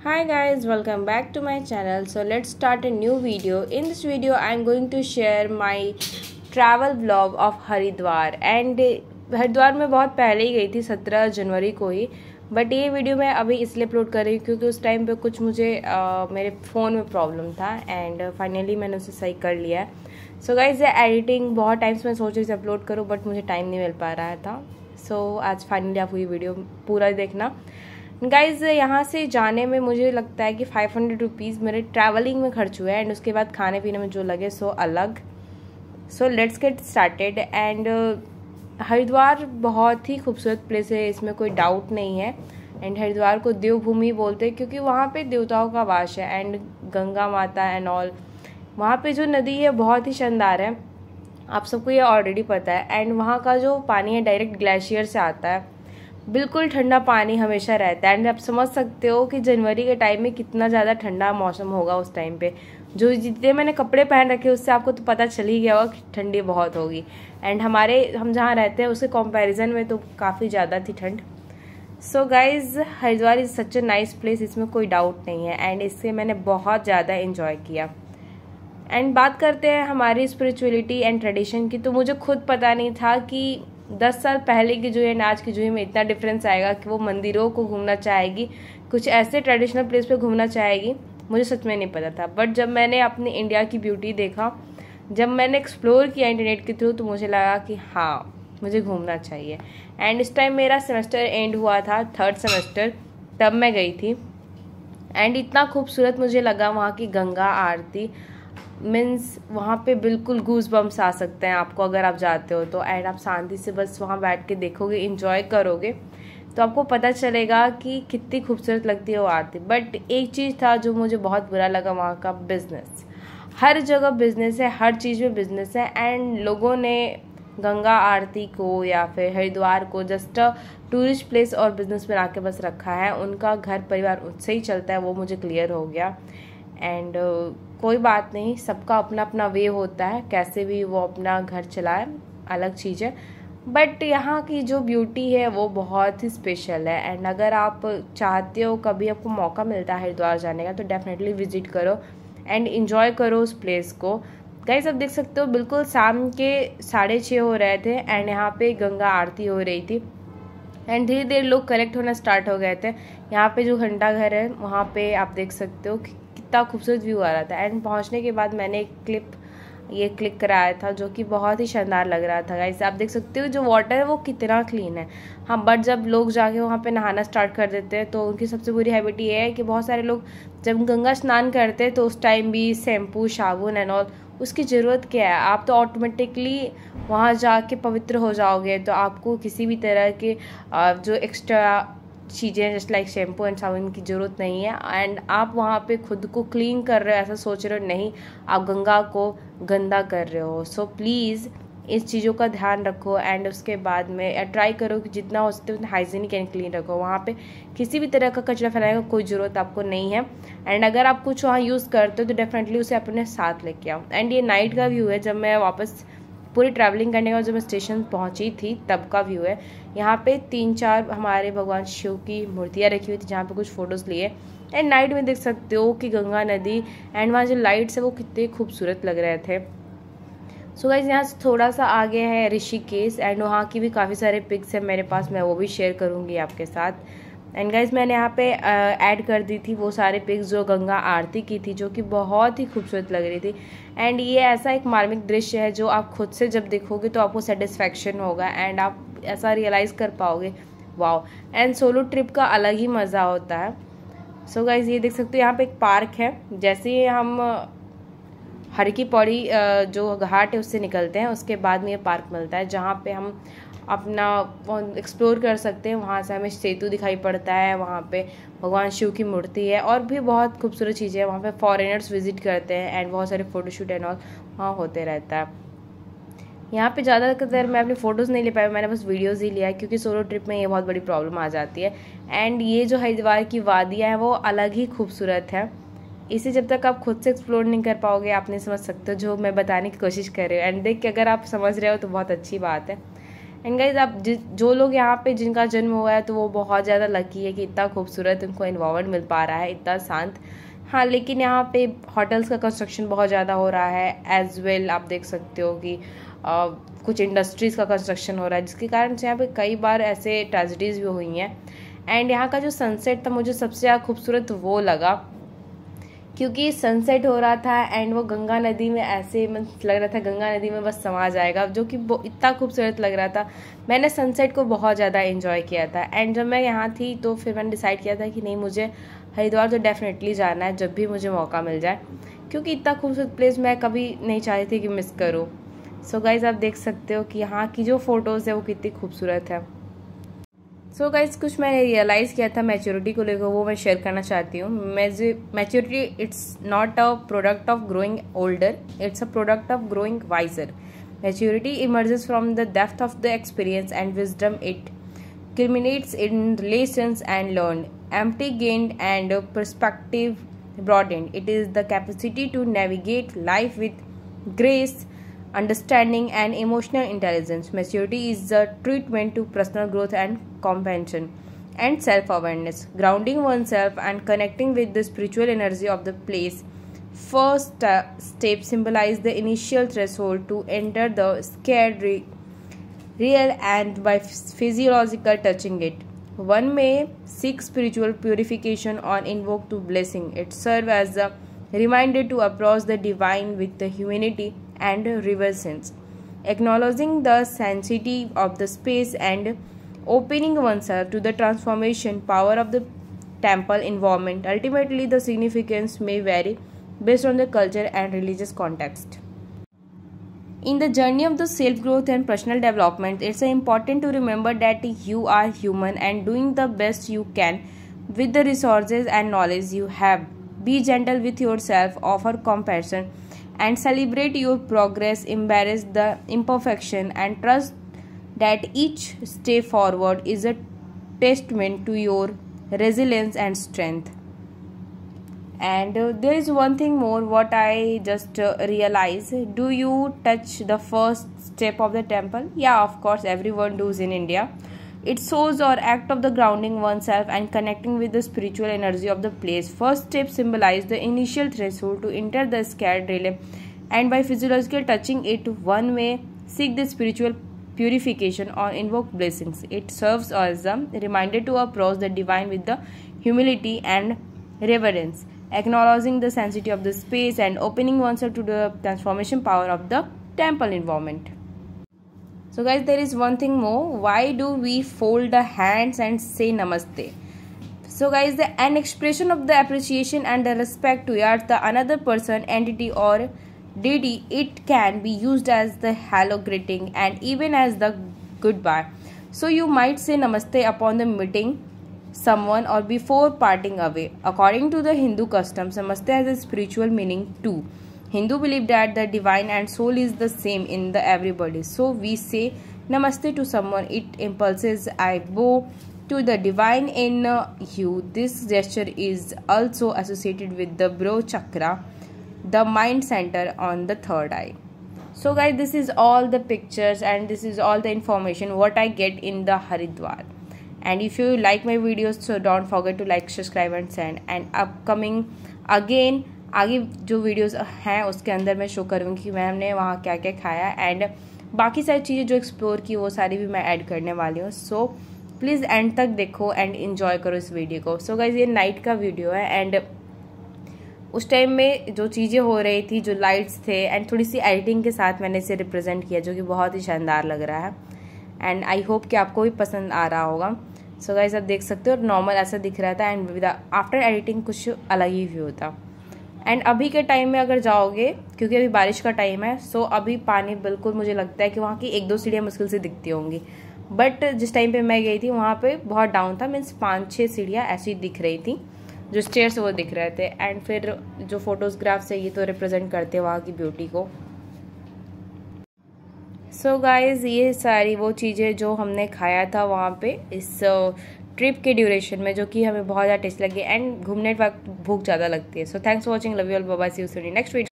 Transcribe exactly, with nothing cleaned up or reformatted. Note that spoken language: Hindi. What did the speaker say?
Hi guys, welcome back to my channel. So let's start a new video. In this video I am going to share my travel vlog of Haridwar and Haridwar में बहुत पहले ही गई थी, सत्रह जनवरी को ही। बट ये वीडियो मैं अभी इसलिए अपलोड कर रही हूँ क्योंकि उस टाइम पे कुछ मुझे आ, मेरे फ़ोन में प्रॉब्लम था एंड फाइनली मैंने उसे सही कर लिया है। सो गाइज ये एडिटिंग बहुत टाइम्स मैं सोच रही थी अपलोड करूँ बट मुझे टाइम नहीं मिल पा रहा था। सो so, आज फाइनली आप ये वीडियो पूरा देखना। गाइज़ यहाँ से जाने में मुझे लगता है कि फाइव हंड्रेड रुपीज़ मेरे ट्रैवलिंग में खर्च हुए एंड उसके बाद खाने पीने में जो लगे सो अलग। So let's get started. And Haridwar बहुत ही खूबसूरत प्लेस है, इसमें कोई डाउट नहीं है। एंड हरिद्वार को देवभूमि बोलते हैं क्योंकि वहाँ पे देवताओं का वास है एंड गंगा माता एंड ऑल। वहाँ पे जो नदी है बहुत ही शानदार है, आप सबको ये ऑलरेडी पता है। एंड वहाँ का जो पानी है डायरेक्ट ग्लेशियर से आता है, बिल्कुल ठंडा पानी हमेशा रहता है। एंड आप समझ सकते हो कि जनवरी के टाइम में कितना ज़्यादा ठंडा मौसम होगा उस टाइम पे। जो जितने मैंने कपड़े पहन रखे उससे आपको तो पता चल ही गया होगा कि ठंडी बहुत होगी। एंड हमारे हम जहाँ रहते हैं उसके कंपैरिजन में तो काफ़ी ज़्यादा थी ठंड। So guys Haridwar is such a nice place, इसमें कोई डाउट नहीं है एंड इससे मैंने बहुत ज़्यादा इन्जॉय किया। एंड बात करते हैं हमारी स्पिरिचुअलिटी एंड ट्रेडिशन की, तो मुझे खुद पता नहीं था कि दस साल पहले की जूही एंड आज की जूही में इतना डिफरेंस आएगा कि वो मंदिरों को घूमना चाहेगी, कुछ ऐसे ट्रेडिशनल प्लेस पे घूमना चाहेगी। मुझे सच में नहीं पता था बट जब मैंने अपनी इंडिया की ब्यूटी देखा, जब मैंने एक्सप्लोर किया इंटरनेट के थ्रू, तो मुझे लगा कि हाँ मुझे घूमना चाहिए। एंड इस टाइम मेरा सेमेस्टर एंड हुआ था, थर्ड सेमेस्टर, तब मैं गई थी। एंड इतना खूबसूरत मुझे लगा वहाँ की गंगा आरती, मीन्स वहाँ पे बिल्कुल गूज बम्स आ सकते हैं आपको अगर आप जाते हो तो। एंड आप शांति से बस वहाँ बैठ के देखोगे, इंजॉय करोगे तो आपको पता चलेगा कि कितनी खूबसूरत लगती है वो आरती। बट एक चीज़ था जो मुझे बहुत बुरा लगा, वहाँ का बिजनेस। हर जगह बिजनेस है, हर चीज़ में बिजनेस है। एंड लोगों ने गंगा आरती को या फिर हरिद्वार को जस्ट अ टूरिस्ट प्लेस और बिजनेस बना के बस रखा है। उनका घर परिवार उससे ही चलता है, वो मुझे क्लियर हो गया। एंड uh, कोई बात नहीं, सबका अपना अपना वे होता है, कैसे भी वो अपना घर चलाए, अलग चीज़ है। बट यहाँ की जो ब्यूटी है वो बहुत ही स्पेशल है। एंड अगर आप चाहते हो, कभी आपको मौका मिलता है हरिद्वार जाने का, तो डेफिनेटली विजिट करो एंड इन्जॉय करो उस प्लेस को। गाइस आप देख सकते हो बिल्कुल शाम के साढ़े छः हो रहे थे एंड यहाँ पे गंगा आरती हो रही थी। एंड धीरे धीरे लोग कलेक्ट होना स्टार्ट हो गए थे। यहाँ पे जो घंटा घर है वहाँ पे आप देख सकते हो कितना खूबसूरत व्यू आ रहा था। एंड पहुँचने के बाद मैंने एक क्लिप ये क्लिक कराया था जो कि बहुत ही शानदार लग रहा था। गाइस आप देख सकते हो जो वाटर है वो कितना क्लीन है। हाँ, बट जब लोग जाके वहाँ पे नहाना स्टार्ट कर देते हैं तो उनकी सबसे बुरी हैबिट ये है कि बहुत सारे लोग जब गंगा स्नान करते हैं तो उस टाइम भी शैम्पू साबुन एंड ऑल, उसकी ज़रूरत क्या है? आप तो ऑटोमेटिकली वहाँ जाके पवित्र हो जाओगे, तो आपको किसी भी तरह के जो एक्स्ट्रा चीज़ें जस्ट लाइक शैम्पू एंड साबुन की ज़रूरत नहीं है। एंड आप वहाँ पे खुद को क्लीन कर रहे हो, ऐसा सोच रहे हो, नहीं, आप गंगा को गंदा कर रहे हो। सो प्लीज़ इस चीज़ों का ध्यान रखो एंड उसके बाद में ट्राई करो कि जितना हो सकते उतना हाइजीनिक एंड क्लीन रखो। वहाँ पे किसी भी तरह का कचरा फैलाने का कोई ज़रूरत आपको नहीं है। एंड अगर आप कुछ वहाँ यूज़ करते हो तो डेफिनेटली उसे अपने साथ लेके आओ। एंड ये नाइट का व्यू है, जब मैं वापस पूरी ट्रैवलिंग करने के बाद जब मैं स्टेशन पहुंची थी तब का व्यू है। यहाँ पे तीन चार हमारे भगवान शिव की मूर्तियाँ रखी हुई थी जहाँ पे कुछ फ़ोटोज़ लिए। एंड नाइट में देख सकते हो कि गंगा नदी एंड वहाँ जो लाइट्स है वो कितने खूबसूरत लग रहे थे। सो गाइस यहाँ से थोड़ा सा आगे है ऋषिकेश एंड वहाँ की भी काफ़ी सारे पिक्स है मेरे पास, मैं वो भी शेयर करूँगी आपके साथ। एंड गाइज मैंने यहाँ पे ऐड कर दी थी वो सारे पिक्स जो गंगा आरती की थी, जो कि बहुत ही खूबसूरत लग रही थी। एंड ये ऐसा एक मार्मिक दृश्य है जो आप खुद से जब देखोगे तो आपको सेटिस्फैक्शन होगा एंड आप ऐसा रियलाइज़ कर पाओगे, वाओ। एंड सोलो ट्रिप का अलग ही मज़ा होता है। सो so गाइज ये देख सकते हो यहाँ पे एक पार्क है। जैसे ही हम हर की पौड़ी जो घाट है उससे निकलते हैं उसके बाद में ये पार्क मिलता है जहाँ पे हम अपना एक्सप्लोर कर सकते हैं। वहाँ से हमें सेतु दिखाई पड़ता है, वहाँ पे भगवान शिव की मूर्ति है और भी बहुत खूबसूरत चीज़ें हैं। वहाँ पे फॉरेनर्स विजिट करते हैं एंड बहुत सारे फ़ोटोशूट एंड ऑल वहाँ होते रहता है। यहाँ पे ज़्यादातर मैं अपनी फ़ोटोज़ नहीं ले पाई, मैंने बस वीडियोज़ ही लिया है क्योंकि सोलो ट्रिप में ये बहुत बड़ी प्रॉब्लम आ जाती है। एंड ये जो हरिद्वार की वादियाँ हैं वो अलग ही खूबसूरत है, इसे जब तक आप खुद से एक्सप्लोर नहीं कर पाओगे आप नहीं समझ सकते जो मैं बताने की कोशिश कर रही हूँ। एंड देख के अगर आप समझ रहे हो तो बहुत अच्छी बात है। एंड गाइज आप जि जो लोग यहाँ पे जिनका जन्म हुआ है तो वो बहुत ज़्यादा लकी है कि इतना खूबसूरत उनको इन्वायरमेंट मिल पा रहा है, इतना शांत। हाँ, लेकिन यहाँ पे होटल्स का कंस्ट्रक्शन बहुत ज़्यादा हो रहा है एज वेल। आप देख सकते हो कि आ, कुछ इंडस्ट्रीज़ का कंस्ट्रक्शन हो रहा है, जिसके कारण से यहाँ पे कई बार ऐसे ट्रेजिडीज़ भी हुई हैं। एंड यहाँ का जो सनसेट था मुझे सबसे ज़्यादा खूबसूरत वो लगा, क्योंकि सनसेट हो रहा था एंड वो गंगा नदी में ऐसे लग रहा था गंगा नदी में बस समा जाएगा, जो कि इतना खूबसूरत लग रहा था। मैंने सनसेट को बहुत ज़्यादा एंजॉय किया था। एंड जब मैं यहाँ थी तो फिर मैंने डिसाइड किया था कि नहीं, मुझे हरिद्वार तो डेफिनेटली जाना है जब भी मुझे मौका मिल जाए, क्योंकि इतना खूबसूरत प्लेस मैं कभी नहीं चाहती थी कि मिस करूँ। सो गाइज आप देख सकते हो कि यहाँ की जो फ़ोटोज़ है वो कितनी खूबसूरत है। सो so गाइज कुछ मैंने रियलाइज़ किया था मैच्योरिटी को लेकर, वो मैं शेयर करना चाहती हूँ। Maturity it's not a product of growing older, it's a product of growing wiser. Maturity emerges from the depth of the experience and wisdom. It culminates in lessons and learned, empty gained and perspective broadened. It is the capacity to navigate life with grace, understanding and emotional intelligence. Maturity is the treatment to personal growth and compassion and self-awareness, grounding oneself and connecting with the spiritual energy of the place. First step symbolize the initial threshold to enter the scared re- real and by physiological touching it. One may seek spiritual purification or invoke to blessing. It serves as a reminder to approach the divine with the humility and reverence, acknowledging the sanctity of the space and opening oneself to the transformation power of the temple environment. Ultimately, the significance may vary based on the culture and religious context. In the journey of the self-growth and personal development, it's important to remember that you are human and doing the best you can with the resources and knowledge you have. Be gentle with yourself, offer compassion, and celebrate your progress. Embrace the imperfection and trust that each step forward is a testament to your resilience and strength. And uh, there is one thing more what I just uh, realized. Do you touch the first step of the temple? Yeah, of course, everyone does in India. It shows or act of the grounding oneself and connecting with the spiritual energy of the place. First step symbolize the initial threshold to enter the sacred realm, and by physiological touching it, one may seek the spiritual purification or invoke blessings. It serves as a reminder to approach the divine with the humility and reverence, acknowledging the sanctity of the space and opening oneself to the transformation power of the temple environment. So guys, there is one thing more. Why do we fold the hands and say namaste? So guys, the, an expression of the appreciation and the respect towards the another person, entity or deity. It can be used as the hello greeting and even as the goodbye. So you might say namaste upon the meeting someone or before parting away. According to the Hindu customs, namaste has a spiritual meaning too. Hindu believe that the divine and soul is the same in the everybody. So we say namaste to someone. It impulses I bow to the divine in uh, you. This gesture is also associated with the brow chakra, the mind center on the third eye. So guys, this is all the pictures and this is all the information what I get in the Haridwar. And if you like my videos, so don't forget to like, subscribe and send. And upcoming again आगे जो वीडियोस हैं उसके अंदर मैं शो करूँगी कि मैंने वहाँ क्या क्या खाया एंड बाकी सारी चीज़ें जो एक्सप्लोर की वो सारी भी मैं ऐड करने वाली हूँ. सो प्लीज़ एंड तक देखो एंड इन्जॉय करो इस वीडियो को. सो गाइज ये नाइट का वीडियो है एंड उस टाइम में जो चीज़ें हो रही थी, जो लाइट्स थे एंड थोड़ी सी एडिटिंग के साथ मैंने इसे रिप्रेजेंट किया जो कि बहुत ही शानदार लग रहा है. एंड आई होप कि आपको भी पसंद आ रहा होगा. सो गाइज आप देख सकते हो नॉर्मल ऐसा दिख रहा था एंड विद आफ्टर एडिटिंग कुछ अलग ही व्यू था. एंड अभी के टाइम में अगर जाओगे, क्योंकि अभी बारिश का टाइम है, सो अभी पानी बिल्कुल मुझे लगता है कि वहाँ की एक दो सीढ़ियाँ मुश्किल से दिखती होंगी. बट जिस टाइम पे मैं गई थी वहाँ पे बहुत डाउन था, मीन्स पाँच छः सीढ़ियाँ ऐसी दिख रही थी, जो स्टेयर्स वो दिख रहे थे. एंड फिर जो फोटोग्राफ्स है ये तो रिप्रेजेंट करते हैं वहाँ की ब्यूटी को. सो so गाइज ये सारी वो चीज़ें जो हमने खाया था वहाँ पे इस ट्रिप के ड्यूरेशन में, जो कि हमें बहुत ज़्यादा टेस्ट लगी एंड घूमने वक्त भूख ज़्यादा लगती है. So thanks for watching, love you all, bye bye, see you soon next video.